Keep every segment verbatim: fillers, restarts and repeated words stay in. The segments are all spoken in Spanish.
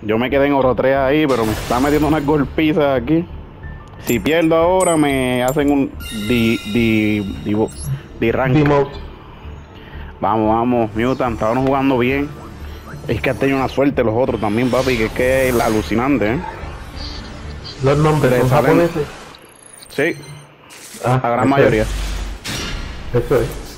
Yo me quedé en oro tres ahí, pero me está metiendo unas golpizas aquí. Si pierdo ahora, me hacen un di, di, di, di rank. Demote. Vamos, vamos, Mutant, estábamos jugando bien. Es que han tenido una suerte los otros también, papi, que es que es alucinante, ¿eh? Los nombres son salen... japoneses. Sí, Ah, la gran eso mayoría. Es. Eso es.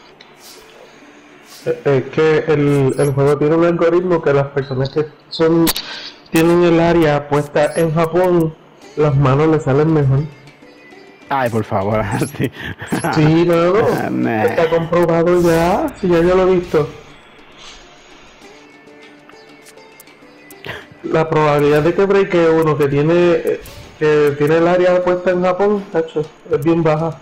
Es que el, el juego tiene un algoritmo que las personas que son tienen el área puesta en Japón, las manos le salen mejor. Ay, por favor, sí. Sí, no, no. Nah. Está comprobado ya, si ya yo lo he visto. La probabilidad de que breake uno que tiene que tiene el área puesta en Japón, tacho, es bien baja.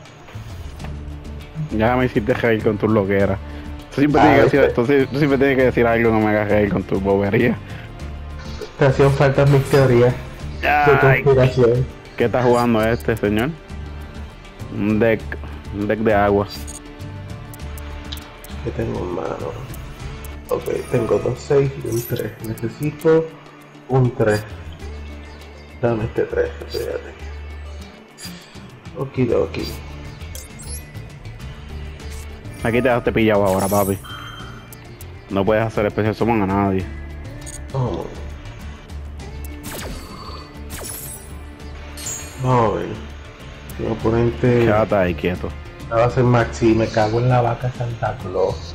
Ya me hiciste reír con tus loqueras. Tú siempre, tienes que decir, tú, tú siempre tienes que decir algo que me haga reír con tus boberías. Te hacían falta mis teorías de conspiración. ¿Qué está jugando este señor? Un deck, un deck de agua. ¿Qué tengo en mano? Ok, tengo dos seis y un tres. Necesito un tres. Dame este tres, espérate. Okidoki. Aquí te dejaste pillado ahora, papi. No puedes hacer especial summon a nadie. Oh. Vamos a ver. Mi oponente. Quédate ahí quieto. Va a ser Maxi, me cago en la vaca Santa Claus.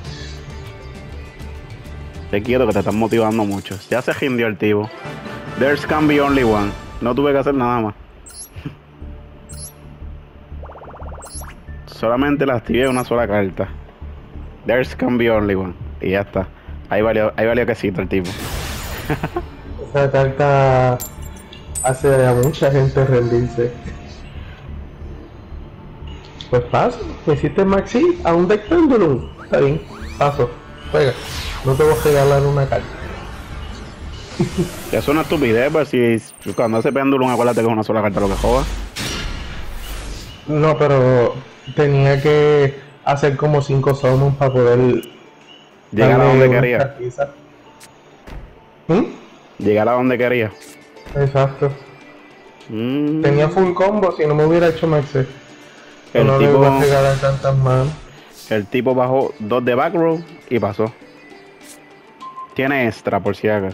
Te quiero que te están motivando mucho. Ya se rindió el tipo. There's can be only one. No tuve que hacer nada más. Solamente la activé una sola carta. There's can be only one. Y ya está. Ahí valió, ahí valió quesito el tipo. Esa carta hace a mucha gente rendirse. Pues paso, me hiciste Maxi a un deck Pendulum. Está bien, paso, juega. No te voy a regalar una carta. Es una estupidez, pero si cuando hace péndulo, acuérdate que es una sola carta lo que juega. No, pero tenía que hacer como cinco summons para poder llegar a donde quería. ¿Mm? Llegar a donde quería. Exacto. Mm. Tenía full combo si no me hubiera hecho Maxi. El no tipo, le iba a regalar tantas manos. El tipo bajó dos de back row y pasó. Tiene extra por si haga.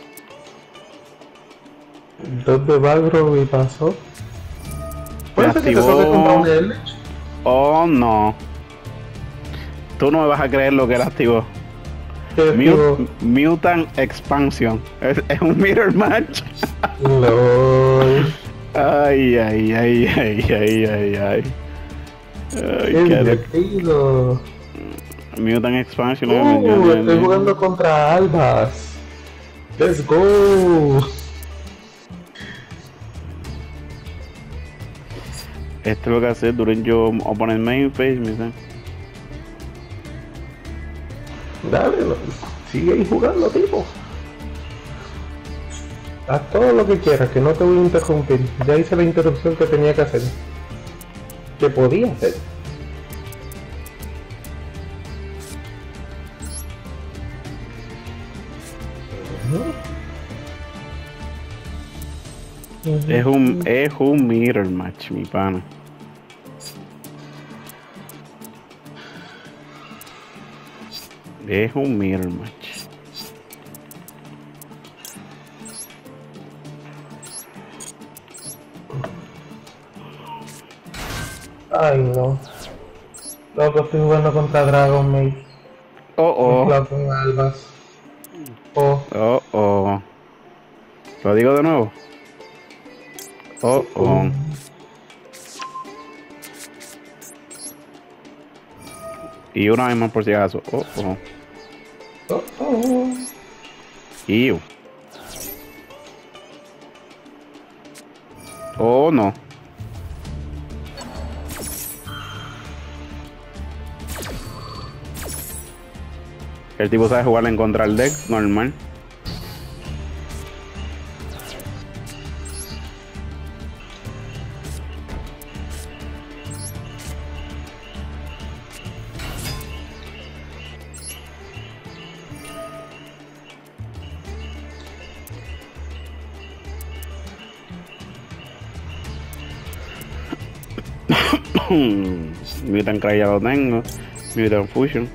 Dos de backrow y pasó. ¿Puede ser que te activó... toque comprar un L? Oh no. Tú no me vas a creer lo que él activó. Mut Mutant Expansion. Es, es un mirror match. LOL. Ay, ay, ay, ay, ay, ay, ay. Ay, qué qué divertido. Mutant Expansion. Uh, estoy jugando contra Albas. Let's go. Esto es lo que hace during your opponent main phase, me dice. Dale, no, sigue ahí jugando, tipo. Haz todo lo que quieras, que no te voy a interrumpir. Ya hice la interrupción que tenía que hacer. Que podía hacer. Uh-huh. Es un, es un mirror match, mi pana. Es un mirror match. Ay, no. Loco, estoy jugando contra Dragon Maid. Oh, oh. Con Albas. Oh. Oh, oh. ¿Lo digo de nuevo? Oh, oh. Y una vez más por si acaso. Oh, oh. Oh, oh. Ew. Oh, no. El tipo sabe jugar en contra del deck, normal. Mutant Cry ya lo tengo. Mutant Fusion.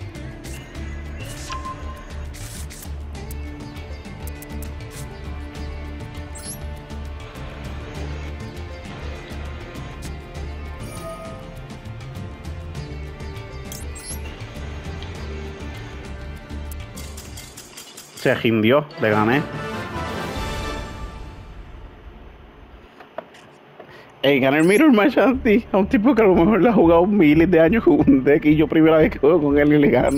Se rindió, le gané. Ey, gané el Mirror Match a ti, a un tipo que a lo mejor le ha jugado miles de años con un deck y yo primera vez que juego con él y le gano.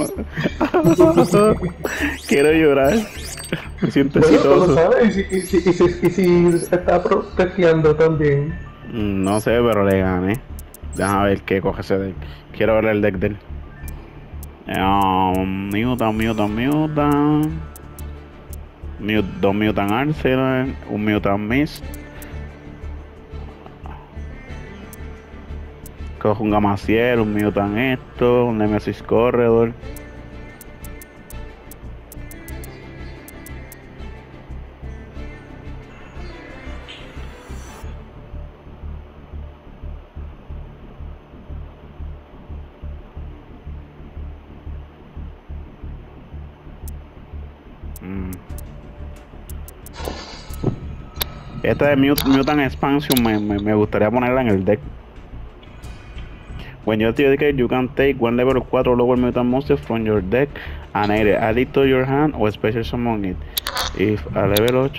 Quiero llorar. Me siento exitoso. ¿Sabes? ¿Y si, y, si, y, si, y si está protegiendo también? No sé, pero le gané. Déjame ver qué coge ese deck. Quiero ver el deck de él. Um, Mutant, Mutant, Mutant. Mut dos Mutant Arsenal, un Mutant Mist. Cojo un Gamaciel, un Mutant esto, un Nemesis Corredor. Mm. Esta de Mut Mutant Expansion me, me, me gustaría ponerla en el deck. When you dedicate, you can take one level four lower mutant monster from your deck and either add it to your hand or special summon it. If a level eight,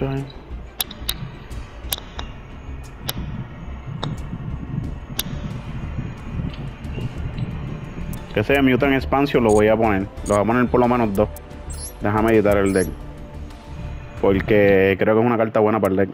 que sea Mutant Expansion lo voy a poner. Lo voy a poner por lo menos dos. Déjame editar el deck. Porque creo que es una carta buena para el deck.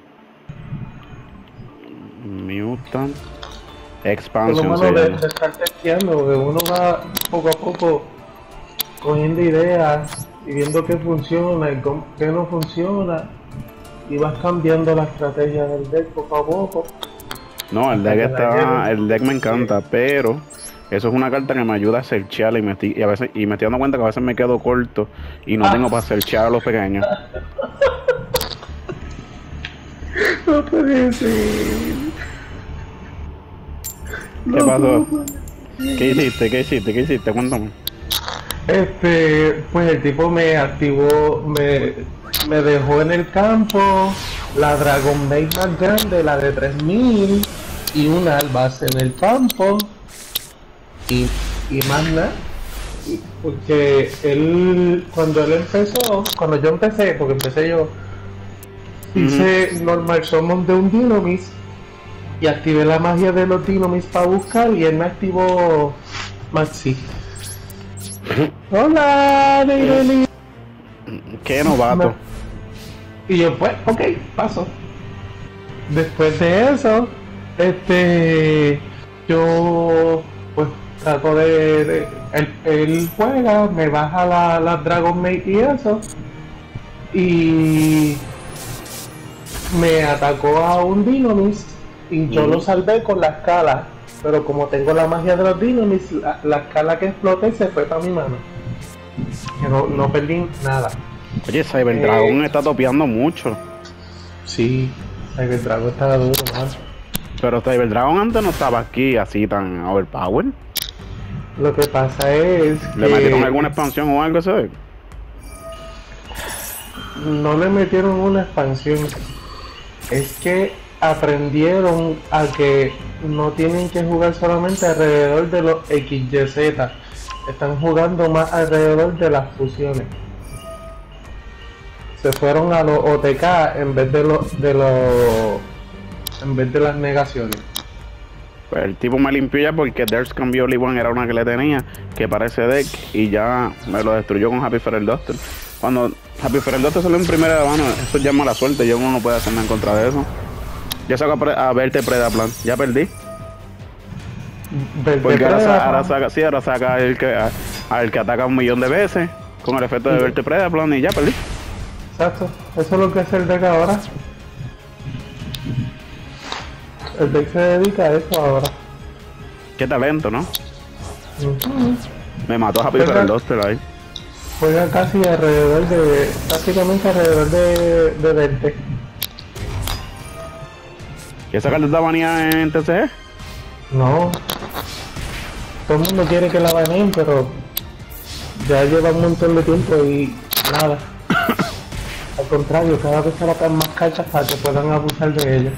Mutant Expansion. Por lo menos de, de estar testeando, que uno va poco a poco cogiendo ideas y viendo qué funciona y qué no funciona, y vas cambiando la estrategia del deck poco a poco. No, el deck está, el deck me encanta, pero eso es una carta que me ayuda a searchar y me estoy, y a veces y me estoy dando cuenta que a veces me quedo corto y no ah. tengo para searchar a los pequeños. No puede ser. ¿Qué no, pasó? No, ¿Qué hiciste? ¿Qué hiciste? ¿Qué hiciste? Cuéntame. Este, pues el tipo me activó, me, me dejó en el campo la Dragon Maid más grande, la de tres mil, y una albase en el campo, y, y más nada. Porque él, cuando él empezó, cuando yo empecé, porque empecé yo, hice mm-hmm. normal summon de un Dynamis y activé la magia de los Dynamis para buscar, y él me activó Maxi. Hola, Neireli. Qué novato. Y yo, pues, ok, paso. Después de eso, este, yo, pues, trato de, de él, él juega, me baja la, la Dragon Maid y eso, y me atacó a un Dynamis y yo mm. lo salvé con la escala. Pero como tengo la magia de los Dynamis, la, la escala que exploté se fue para mi mano. Que no, no perdí nada. Oye, Cyber eh, Dragon está topeando mucho. Sí, Cyber Dragon está duro, man. Pero Cyber Dragon antes no estaba aquí así tan overpower. Lo que pasa es ¿Le que... metieron alguna expansión o algo así? No le metieron una expansión. Es que aprendieron a que no tienen que jugar solamente alrededor de los equis ye zeta, están jugando más alrededor de las fusiones. Se fueron a los o te ka en vez de los de los en vez de las negaciones. Pues el tipo me limpió ya porque There's cambió Only One, era una que le tenía que para ese deck, y ya me lo destruyó con Happy Feral Duster. Cuando Happy Feral Duster salió en primera de mano, eso ya es mala suerte, ya uno no puede hacer nada en contra de eso. Ya saco a, a verte Predaplan, ya perdí. Verte porque ahora, sa ahora saca, sí, ahora saca el que, a, a el que ataca un millón de veces con el efecto de sí. Verte Predaplan y ya perdí. Exacto, eso es lo que hace el deck ahora. El deck se dedica a eso ahora. Qué talento, ¿no? Uh-huh. Me mató Happy Feral Duster ahí. Juega casi alrededor de, prácticamente alrededor de, de veinte. ¿Y esa carta está baneada en T C G? No. Todo el mundo quiere que la baneen, pero ya lleva un montón de tiempo y nada. Al contrario, cada vez se sacan más cartas para que puedan abusar de ella.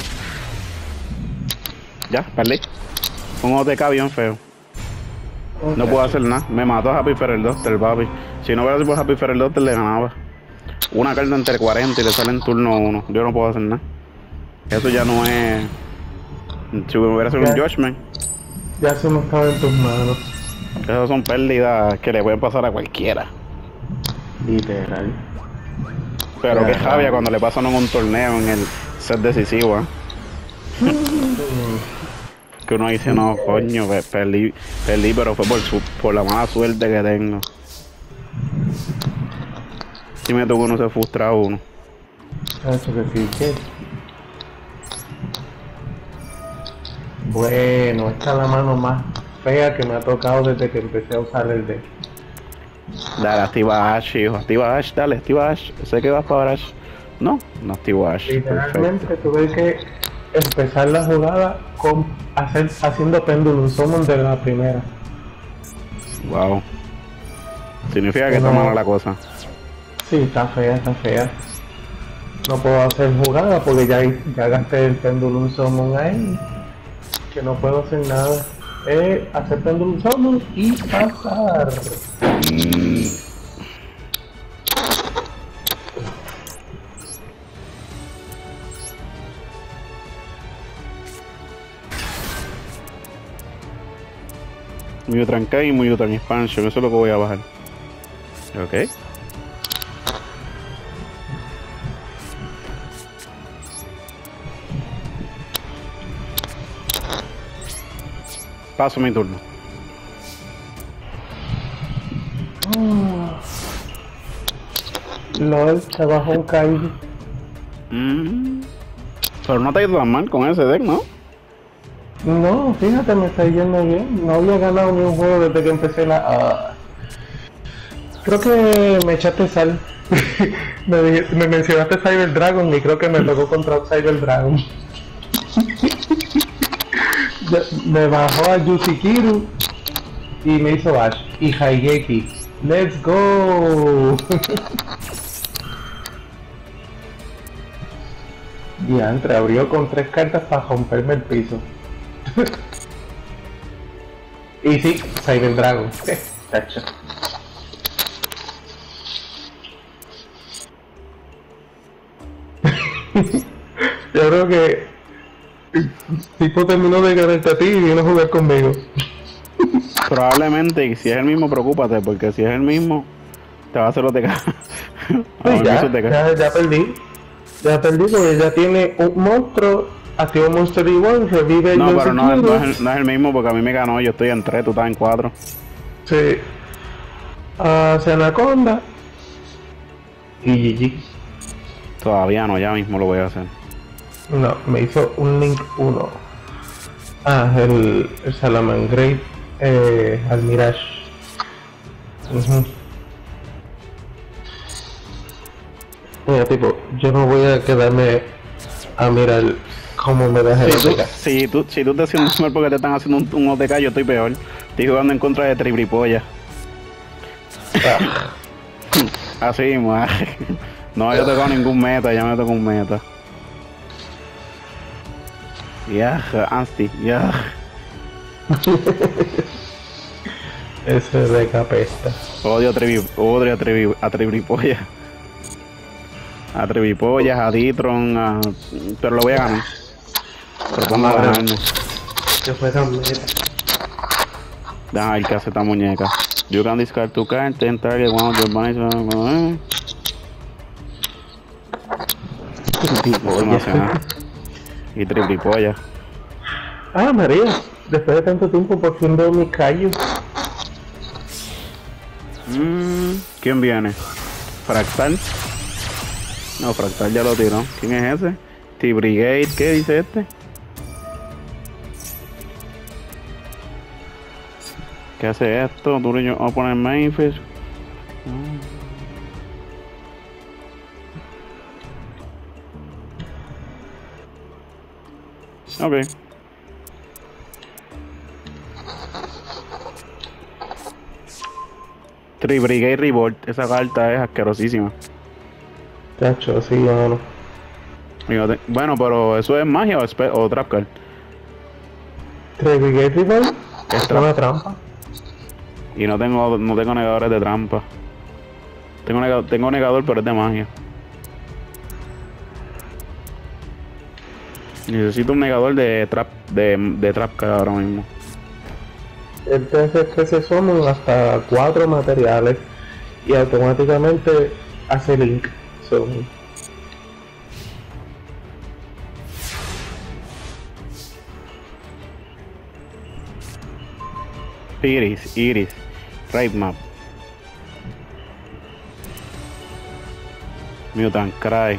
Ya, perdí. Un O T K bien feo. Okay. No puedo hacer nada. Me mató a Happy Feral Doctor, papi. Si no hubiera sido por Happy Feral Doctor, le ganaba. Una carta entre cuarenta y le sale en turno uno. Yo no puedo hacer nada. Eso ya no es... Si hubiera sido un Judgment. Ya se me estaba en tus manos. Esas son pérdidas que le pueden pasar a cualquiera. Literal. Pero claro, que rabia cuando le pasan en un torneo en el set decisivo, ¿eh? Que uno dice, no, coño, perdí, perdí, pero fue por, su, por la mala suerte que tengo. Si me tocó uno se frustra a uno. Eso que sí, ¿qué? Bueno, esta es la mano más fea que me ha tocado desde que empecé a usar el deck. Dale, activa Ash, hijo, activa Ash, dale, activa Ash. Sé que vas para Ash. No, no activo Ash. Literalmente perfecto. Tuve que empezar la jugada con hacer, haciendo Pendulum Summon de la primera. Wow. Significa que no, está mala la cosa. Sí, está fea, está fea. No puedo hacer jugada porque ya, ya gasté el Pendulum Summon ahí. Que no puedo hacer nada. Es hacer Pendulum Summon y pasar. Mm. Muyutran K y Muyutran Expansion, eso es lo que voy a bajar. Ok. Paso mi turno. Oh. LOL, se bajó un Kaiji. Mm. Pero no te ha ido tan mal con ese deck, ¿no? No, fíjate, me está yendo bien. No había ganado ni un juego desde que empecé la... Uh... Creo que me echaste sal. me, me mencionaste Cyber Dragon y creo que me tocó contra Cyber Dragon. Me bajó a Yusikiru y me hizo Ash y Haigeki. ¡Let's go! Diantre, abrió con tres cartas para romperme el piso. Y sí, Cyber Dragon. Tacho. Yo creo que el tipo terminó de ganarte a ti y vino a jugar conmigo. Probablemente, y si es el mismo, preocúpate, porque si es el mismo, te va a hacer O T K. Sí, ya, ya, ya perdí. Ya perdí porque ya tiene un monstruo, activo Monster igual, revive el No, pero no, no, es el, no es el mismo porque a mí me ganó, yo estoy en tres, tú estás en cuatro. Sí. Hacia Anaconda. Y G G. Todavía no, ya mismo lo voy a hacer. No, me hizo un Link uno. Ah, el, el Salamangreat eh, al Mirage. Uh-huh. Mira, tipo, yo no voy a quedarme a mirar cómo me das el si O T K. Tú, si, tú, si tú te sientes mal porque te están haciendo un, un O T K, yo estoy peor. Estoy jugando en contra de Tribripolla. Ah. Así mismo. No, yo tengo ningún meta, ya me tocó un meta. Ya, yeah, Ansti, ya. Yeah. Ese de capesta. Odio a Trivi, odio a Trivi, a Tribripolla. A Trivipollas, a Ditron, a... pero lo voy a ganar. Propongo a ganarme. Que fuera un meta. Deja ver qué hace esta muñeca. You can discard two cards, ten target one of your bunnies. Trivipolla. Y Trivipolla. Ah, María. Después de tanto tiempo por fin veo mis callos. Mm, ¿quién viene? Fractal. No, Fractal ya lo tiró. ¿Quién es ese? T-Brigade, ¿qué dice este? ¿Qué hace esto? Dureño Opponent Mainfish. Ok. Tree Brigade Revolt, esa carta es asquerosísima. Chacho, sí, mano. Fíjate. Bueno, pero ¿eso es magia o, espe- o trap card? Tree Brigade Revolt Es es trap. una trampa. Y no tengo, no tengo negadores de trampa. Tengo, nega- tengo negador, pero es de magia. Necesito un negador de trap, de, de trap card ahora mismo. Entonces que se suman hasta cuatro materiales y automáticamente hace link. So, Iris, Iris, Raid Map. Mutant Cry.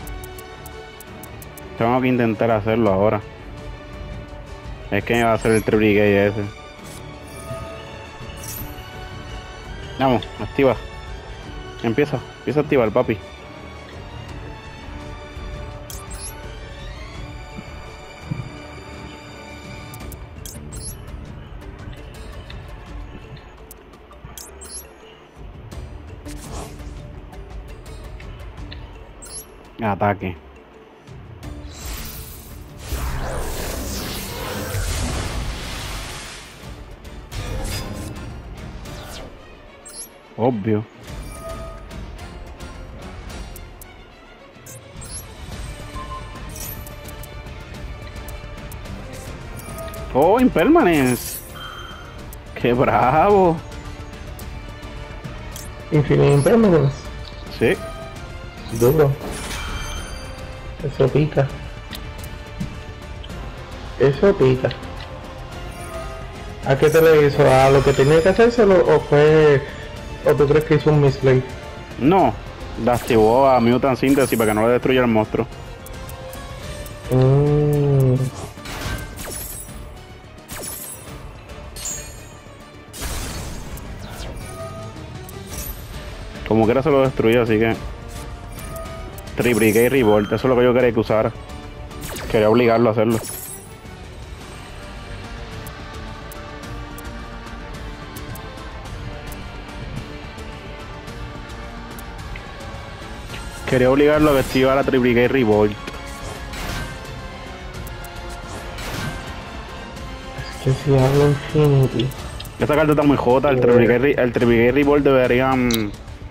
Tengo que intentar hacerlo ahora. Es que me va a hacer el Tree Brigade ese. Vamos, activa. Empieza, empieza a activar, papi. Ataque. Obvio. Oh, Impermanence. Qué bravo. Infinite Impermanence. Sí. Duro. Eso pica. Eso pica. ¿A qué te le hizo? ¿A lo que tenía que hacérselo o fue... o tú crees que hizo un misplay? No. La activó a Mutant Synthesis para que no le destruya el monstruo. Mm. Como quiera se lo destruyó, así que... Tree Brigade Revolt, eso es lo que yo quería que usara. Quería obligarlo a hacerlo. Quería obligarlo a que activara la Tree Brigade Revolt. Es que si hablo Infinity. Esta carta está muy jota, el Tree Brigade, Re- el Tree Brigade Revolt deberían...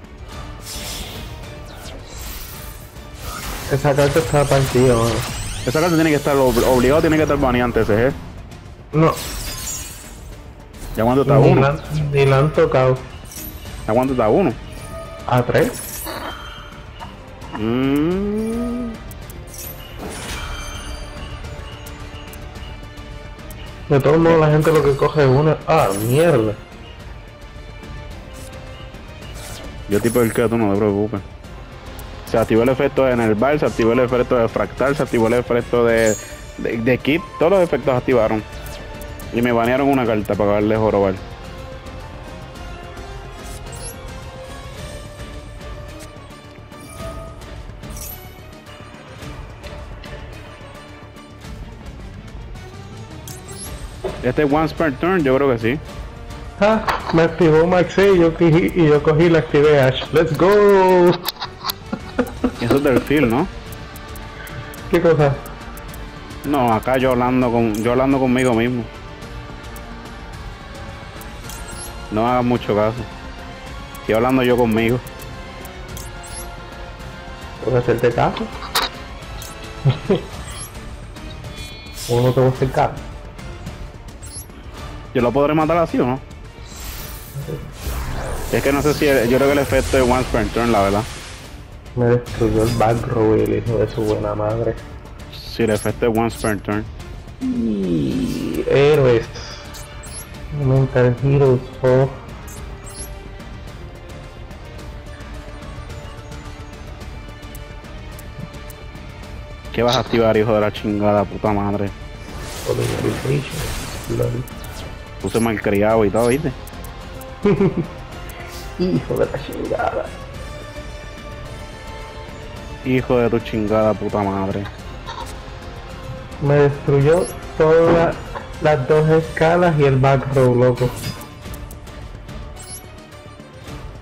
Esa carta está partida, mano. Esa carta tiene que estar ob- obligado, tiene que estar baneante ese, ¿eh? No. ¿Ya cuánto está Ni uno? la, ni la han tocado. ¿Ya cuánto está uno? ¿A tres? Mm. De todos modos la gente lo que coge es una... Ah, mierda. Yo tipo el que tú no te preocupes. Se activó el efecto en el bar, se activó el efecto de fractal, se activó el efecto de, de, de kit, todos los efectos se activaron. Y me banearon una carta para darle jorobar. Este once per turn, yo creo que sí. Ah, me activó Maxi y yo cogí, y yo cogí y la activé Ash. ¡Let's go! Eso es del field, ¿no? ¿Qué cosa? No, acá yo hablando con yo hablando conmigo mismo. No me hagas mucho caso. Estoy hablando yo conmigo. ¿Puedo hacerte caso? ¿O no te voy a hacer caso? ¿Yo lo podré matar así o no? Es que no sé si el- yo creo que el efecto es once per turn, la verdad. Me destruyó el back row el hijo de su buena madre. Si el efecto es once per turn. Y héroes. Mental Heroes. Oh. ¿Qué vas a activar, hijo de la chingada puta madre? Polymerization. Lol. Puse malcriado y todo, ¿viste? Hijo de la chingada. Hijo de tu chingada puta madre. Me destruyó todas las dos escalas y el back row, loco.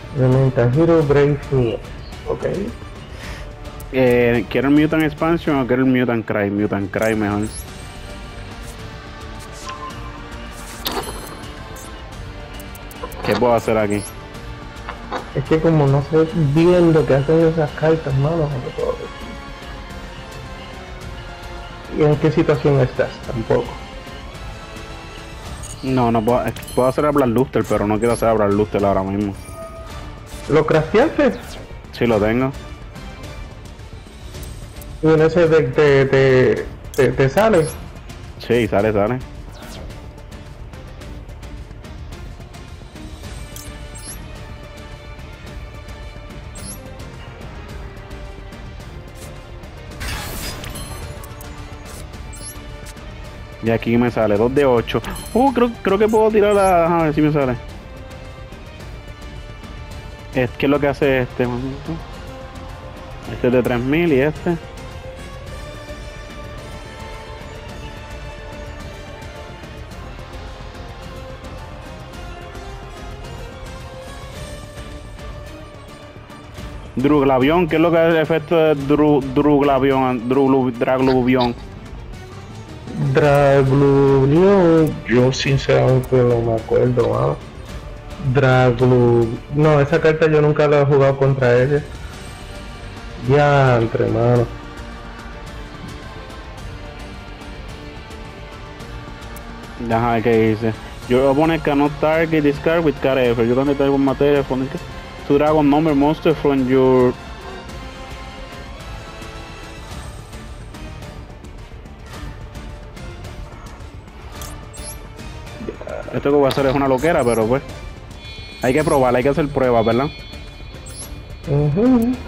Elemental Hero Brave Neos. Ok. Eh, ¿Quiero el Mutant Expansion o quiero el Mutant Cry? Mutant Cry mejor. ¿Qué puedo hacer aquí? Es que como no sé bien lo que hacen esas cartas, mano, no te puedo decir. ¿Y en qué situación estás? Tampoco. No, no puedo, puedo hacer a Bloodluster, pero no quiero hacer a Bloodluster ahora mismo. ¿Lo crafteaste? Sí, lo tengo. ¿Y en ese deck te, te, te, te sale? Sí, sale, sale. Y aquí me sale dos de ocho. Uh, creo, creo que puedo tirar a... A ver si me sale. Es que es lo que hace este. Este es de tres mil y este. Druglavion, ¿qué es lo que es el efecto de Dru, Druglavion? Dru, Dragluvion. Dragluvion, yo sinceramente no me acuerdo, ¿no? Draglu... No, esa carta yo nunca la he jugado contra ella. Ya, entre manos. Ajá, ¿qué dice? Your opponent cannot target this card with card effort. You can target one material from this to dragon number monster from your... Esto que voy a hacer es una loquera, pero pues... Hay que probar, hay que hacer pruebas, ¿verdad? Uh-huh.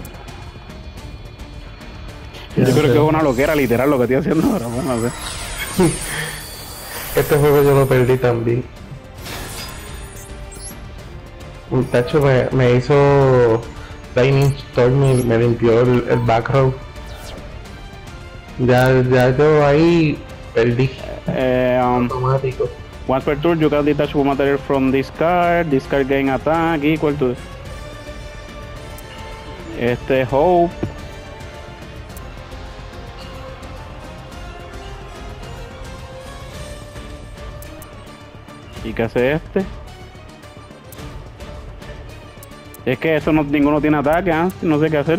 Yo creo que es una loquera literal lo que estoy haciendo ahora, bueno, a ver. Este juego yo lo perdí también. Un tacho me, me hizo Lightning Storm y me limpió el, el back row. Ya, ya yo ahí perdí. Eh, um, Automático. Once per turn, you can detach one material from this card. This card gain attack equal to... Este, Hope. ¿Y qué hace este? Es que eso no, ninguno tiene ataque, ¿eh? No sé qué hacer.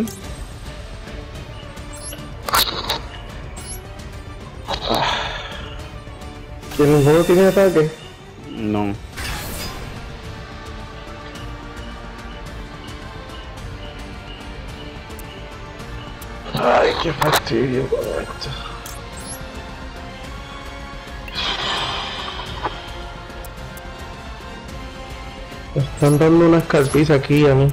¿Que ninguno tiene ataque? No. Ay, qué fastidio con esto. Me están dando unas carpizas aquí a mí.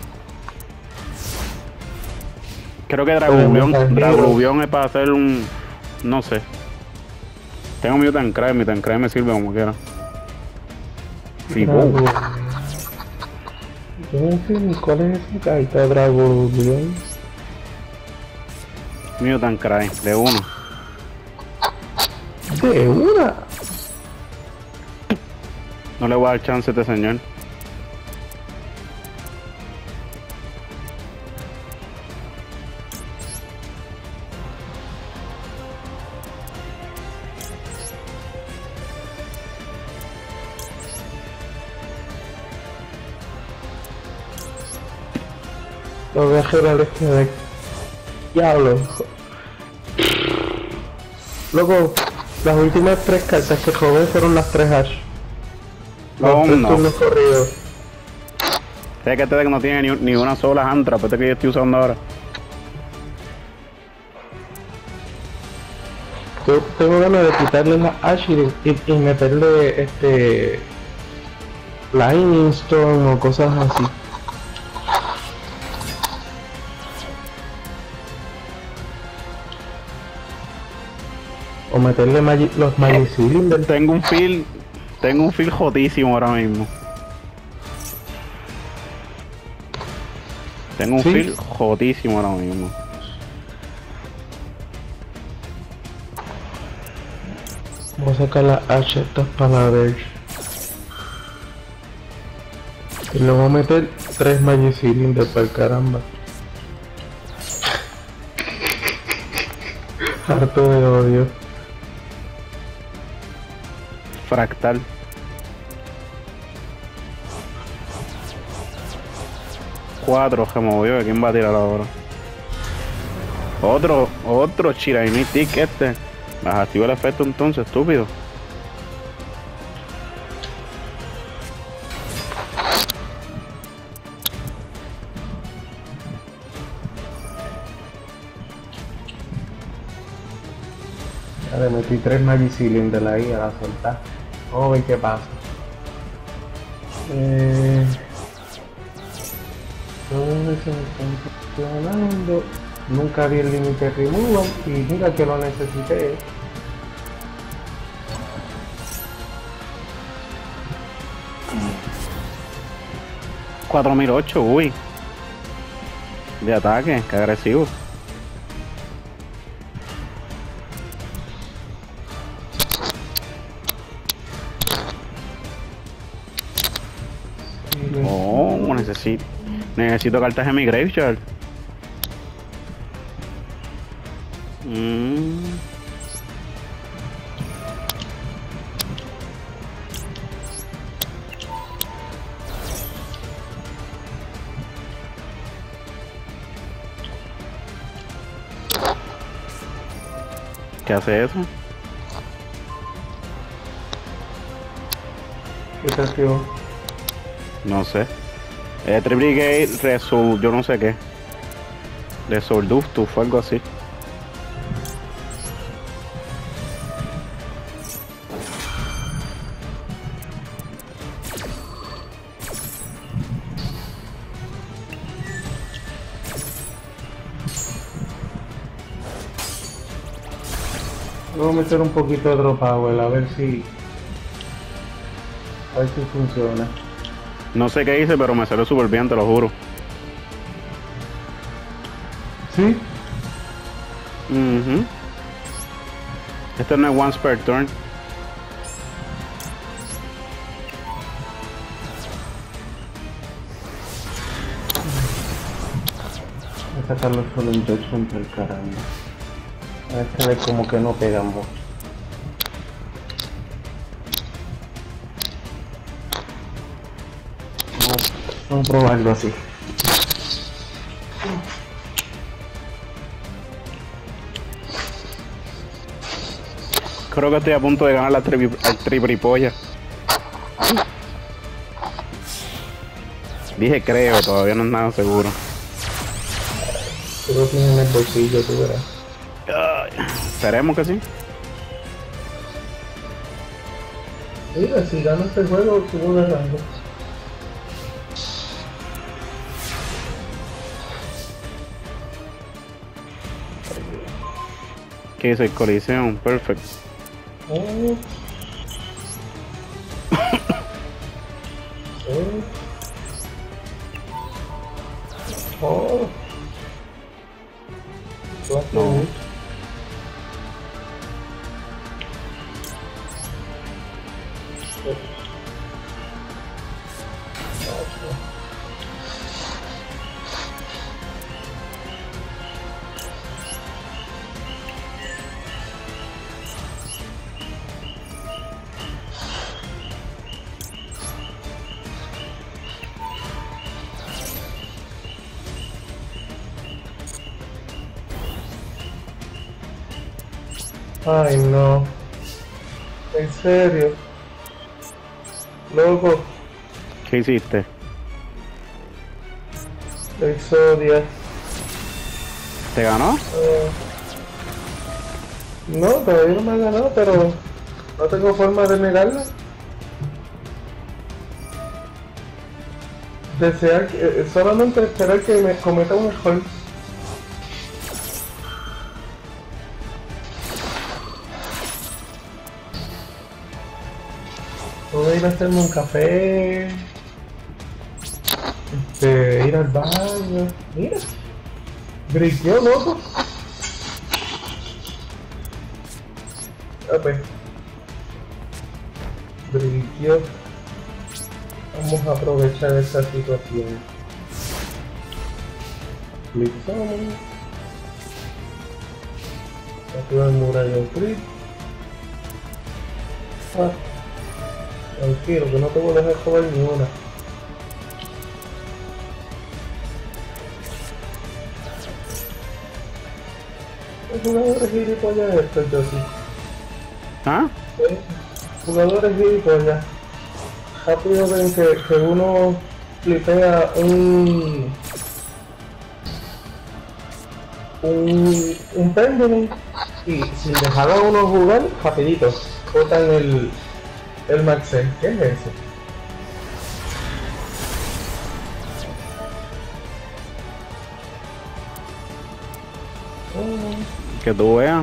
Creo que Dragluvion, Dragluvion es para hacer un... No sé. Tengo mi Mutant Cry, mi Mutant Cry me sirve como quiera. Sí, Drago... Yo no sé ni cuál es esa carta, Dragluvion. Mutant Cry, de uno. ¿De una? No le voy a dar chance a este señor. Lo voy a girar este deck. Diablo. Luego, las últimas tres cartas que jugué fueron las tres Ash. Los Oh, tres no. turnos corridos. Sé que este deck no tiene ni, ni una sola Antra, pero este que yo estoy usando ahora. Yo tengo ganas de quitarle las Ash y, y, y meterle este... Lightning Storm o cosas así. O meterle magi los Magic Cylinders. Tengo un feel, tengo un feel jotísimo ahora mismo. Tengo un ¿Sí? feel jotísimo ahora mismo. Voy a sacar las H estas para ver. Y le voy a meter tres Magic Cylinders para el caramba. Harto de odio. Fractal. Cuatro se movió. ¿Quién va a tirar ahora? Otro, otro Shiraimi Tick este. Vas a activar el efecto entonces, estúpido. Ya le metí tres Magic Cylinders ahí a la soltar. Vamos a ver qué pasa. Eh... Todo eso me está funcionando. Nunca vi el límite removal y mira que lo necesité. cuatro mil ocho, uy. De ataque, que agresivo. Oh, necesito. Necesito cartas en mi graveyard. Mm. ¿Qué hace eso? ¿Qué te activó? No sé. Eh, Triplicate Resol, yo no sé qué. Resolductus o algo así. Voy a meter un poquito de Draw Power a ver si... A ver si funciona. No sé qué hice, pero me salió súper bien, te lo juro. ¿Sí? Mhm. Este no es once per turn. Voy a sacarlo solo en Judgment del caramba. A este ve como que no pegamos. Vamos, vamos a probarlo así. Creo que estoy a punto de ganar la tri tripripolla. Dije creo, todavía no es nada seguro. Tú lo tienes en el bolsillo, tú verás. Ay, esperemos que sí. Mira, si gano este juego, subo de rango. ¿Qué dice el Coliseum? Perfecto. Oh. Oh. Oh. No. Ay, no. En serio. Loco, ¿Qué hiciste? Exodia. ¿Te ganó? Eh, no, todavía no me ha ganado, pero no tengo forma de negarla. Desear que, eh, solamente esperar que me cometa un error. Puedo ir a hacerme un café, este, ir al baño. Mira, briqueó, loco. A ver, briqueó. Vamos a aprovechar esta situación. Clickamos. Activa el murallo click. Ah, tranquilo, que no te voy a dejar comer ni una. ¿Qué jugadores gilipollas estos, yo sí? ¿Ah? ¿Eh? Jugadores gilipollas. Rápido ven que, que uno flipea un... un... un pendulum y sin dejar a uno jugar, rapidito, botan el... el Maxen. ¿Qué es eso? Oh. Que tú veas.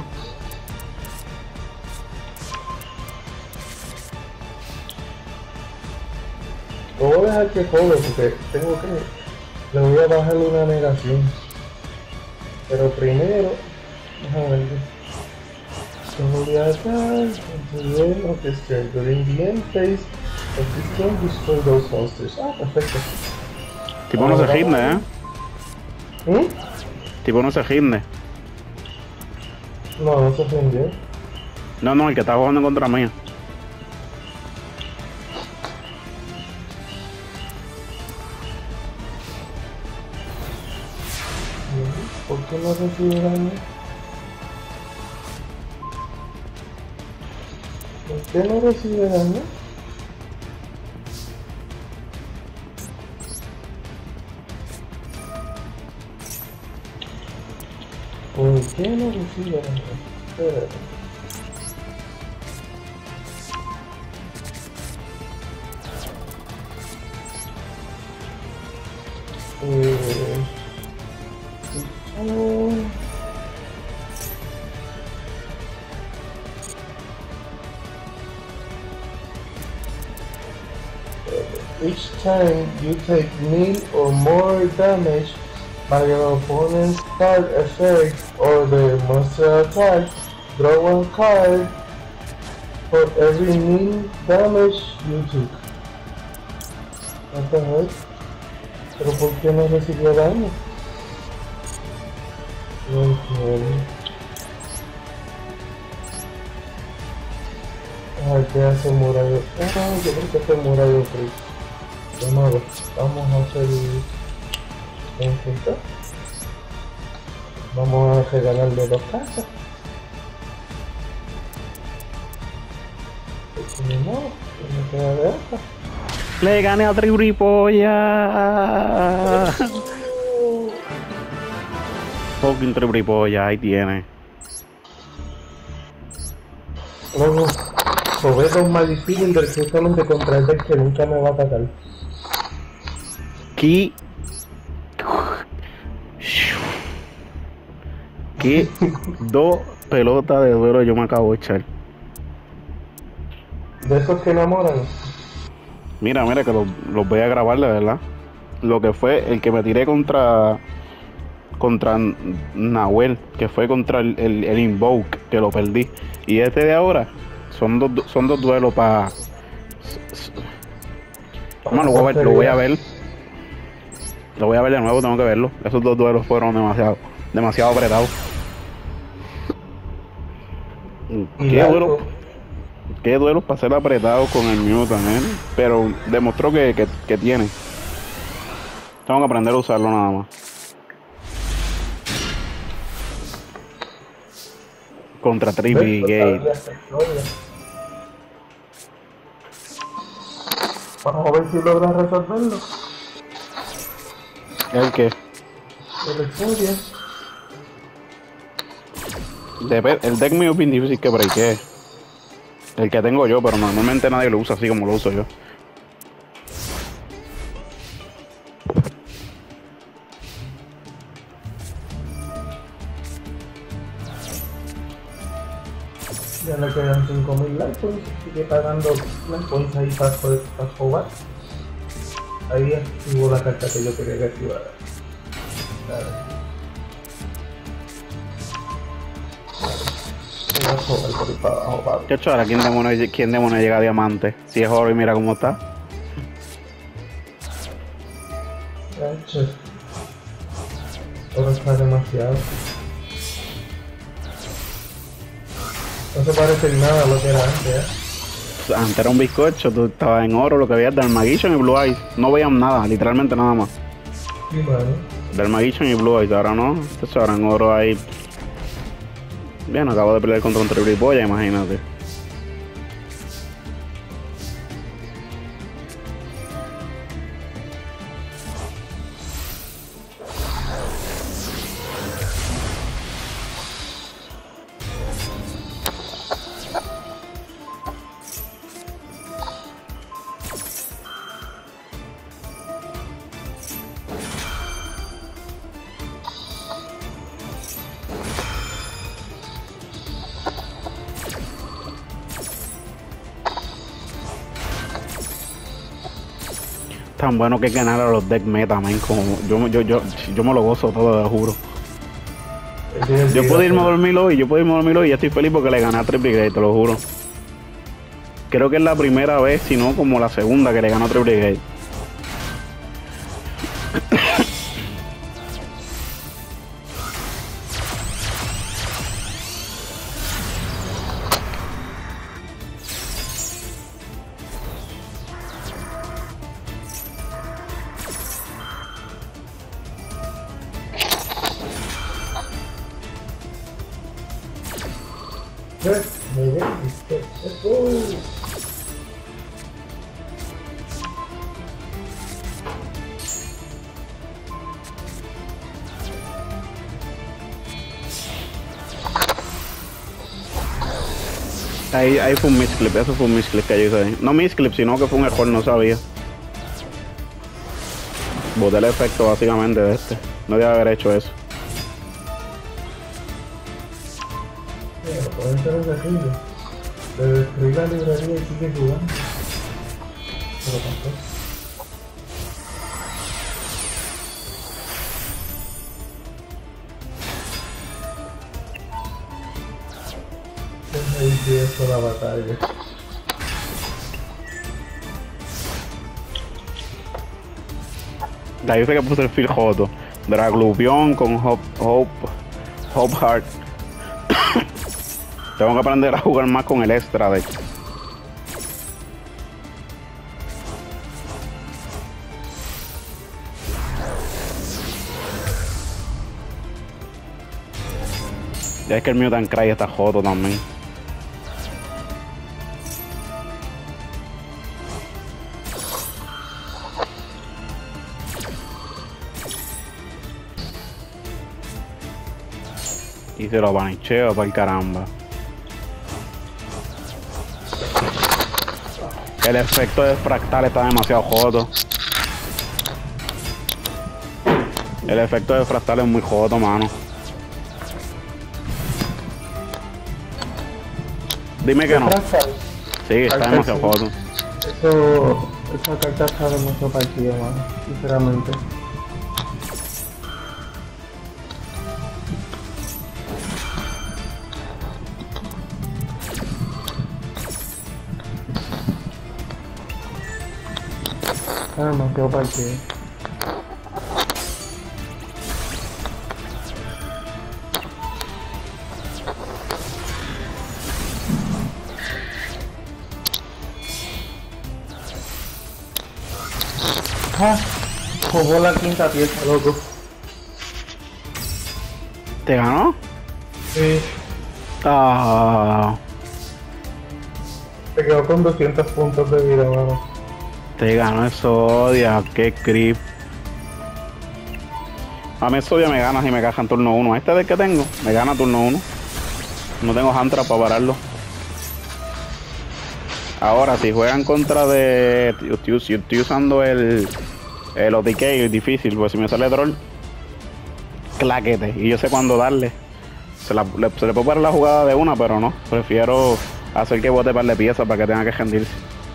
Lo voy a dejar que cobre porque tengo que... le voy a bajar una negación. Pero primero... déjame ver. So we are done at the end of this turn. During the end phase of this turn, destroy those monsters. Ah, perfecto. Tipo no se ginde, ¿eh? ¿Mm? Tipo no se ginde. No, no se ofendió. No, no, el que está jugando contra mí. ¿Por qué no recibe daño? ¿Por qué no recibe daño? ¿Por qué no recibe daño? Espérate. Eh... Oh. Each time you take nil or more damage by your opponent's card effect or the monster attack, draw one card for every nil damage you took. What the heck? ¿Pero por qué no recibió daño? No entiendo. Ah, ¿qué hace Murallo? Ah, yo creo que hace Murallo Free. De nuevo, vamos a hacer un punto. Vamos a regalarle dos casas. Porque no, no queda de otra. Le gané a Tribripolla. Fucking Tribripolla, ahí tiene. Luego, sobre dos más difíciles directamente contra el deck que nunca me va a atacar. ¿Qué? ¿Qué? Dos pelotas de duelo yo me acabo de echar. De esos que enamoran. Mira, mira que los, los voy a grabar de verdad. Lo que fue el que me tiré contra contra Nahuel, que fue contra el, el, el Invoke, que lo perdí. Y este de ahora son dos son dos duelos para. Vamos, lo voy a ver, lo voy a ver. Lo voy a ver de nuevo, tengo que verlo. Esos dos duelos fueron demasiado, demasiado apretados. Qué duelo. Qué duelos para ser apretados con el Mutant, ¿eh? Pero demostró que, que, que tiene. Tengo que aprender a usarlo nada más. Contra Trippy Gate. Vamos a ver si logras resolverlo. ¿El qué? La historia. Dep el deck mío es bien difícil que breakee. El que tengo yo, pero normalmente nadie lo usa así como lo uso yo. Ya le quedan cinco mil life points, sigue pagando life points ahí para poder para jugar. Ahí activo la carta que yo quería que activara. Dale. Voy a jugar por ahí para abajo, para... ¿Qué chora? ¿Quién demonio, ¿Quién demonio llega a diamante? Si es oro y mira cómo está. Cacho. Ahora está demasiado. No se parece en nada a lo que era antes, ¿eh? Antes era un bizcocho, tú estabas en oro, lo que veías del Magician y Blue Eyes. No veían nada, literalmente nada más. Sí, mano. Del Magician y Blue Eyes, ahora no. Entonces ahora en oro hay... Bien, acabo de pelear contra un triple imagínate. Tan bueno que ganar a los deck meta, man, como yo, yo, yo, yo me lo gozo todo, te juro. Yo puedo irme a dormir hoy, yo puedo irme a dormir hoy y ya estoy feliz porque le gané a Triple Gate, te lo juro. Creo que es la primera vez, si no como la segunda que le ganó a Triple Gate. Ahí, ahí fue un misclip, eso fue un misclip que yo hice ahí. No misclip, sino que fue un error, no sabía. Boté el efecto básicamente de este. No debía haber hecho eso. Mira, pueden ser sencillo. De destruir la librería y sigue jugando. Pero tampoco. Ahí empiezo la batalla. De ahí fue que puse el Phil Joto. Dragluvion con Hope, Hope, Hope Heart. Tengo que aprender a jugar más con el extra deck. Ya es que el Mutant Cry está joto también. Y se lo banicheo para el caramba. El efecto de fractal está demasiado joto. El efecto de fractal es muy joto, mano. Dime que no. Sí, está demasiado joto. Eso, esa carta está demasiado partida, mano, sinceramente. Está demasiado partida. Ah, jugó la quinta pieza, loco. ¿Te ganó? Sí. Ah, Se quedó con doscientos puntos de vida, mano. te ganó Exodia, qué creep. A mí Exodia me gana si me caja en turno uno. Este del que tengo, me gana turno uno. No tengo Hantra para pararlo. Ahora, si juegan contra de... Estoy, estoy, estoy usando el... El O T K, es difícil, porque si me sale troll... Claquete, y yo sé cuándo darle. Se, la, le, se le puede parar la jugada de una, pero no. Prefiero hacer que bote par de piezas para que tenga que rendirse.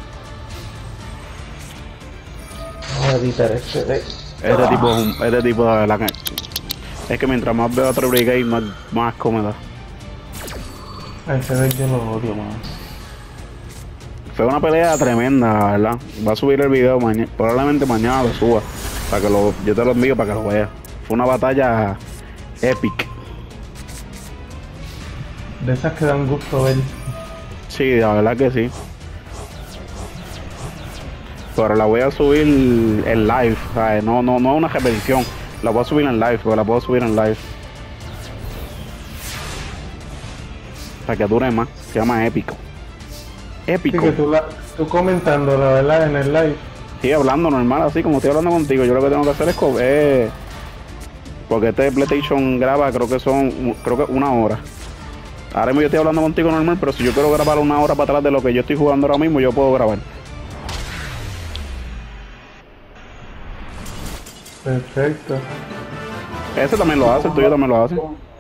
Vamos a editar este deck. Este tipo, este tipo de verdad que... Es que mientras más veo a Triple Gate, más, más cómoda. A ese deck yo lo odio, mano. Fue una pelea tremenda, la verdad. Va a subir el video mañana, probablemente mañana lo suba. Para que lo, yo te lo envío para que lo veas. Fue una batalla épica. De esas que dan gusto ver. Sí, la verdad que sí. Pero la voy a subir en live, ¿sabes? No, no, no es una repetición. La voy a subir en live, pero la puedo subir en live. Para que dure más. Se llama épico. Épico. Sí, que tú, la, tú comentando, la verdad, en el live. Sí, hablando normal, así como estoy hablando contigo. Yo lo que tengo que hacer es coger. Porque este PlayStation graba, creo que son, creo que una hora. Ahora mismo yo estoy hablando contigo normal, pero si yo quiero grabar una hora para atrás de lo que yo estoy jugando ahora mismo, yo puedo grabar. Perfecto. Ese también lo hace, el tuyo también lo hace.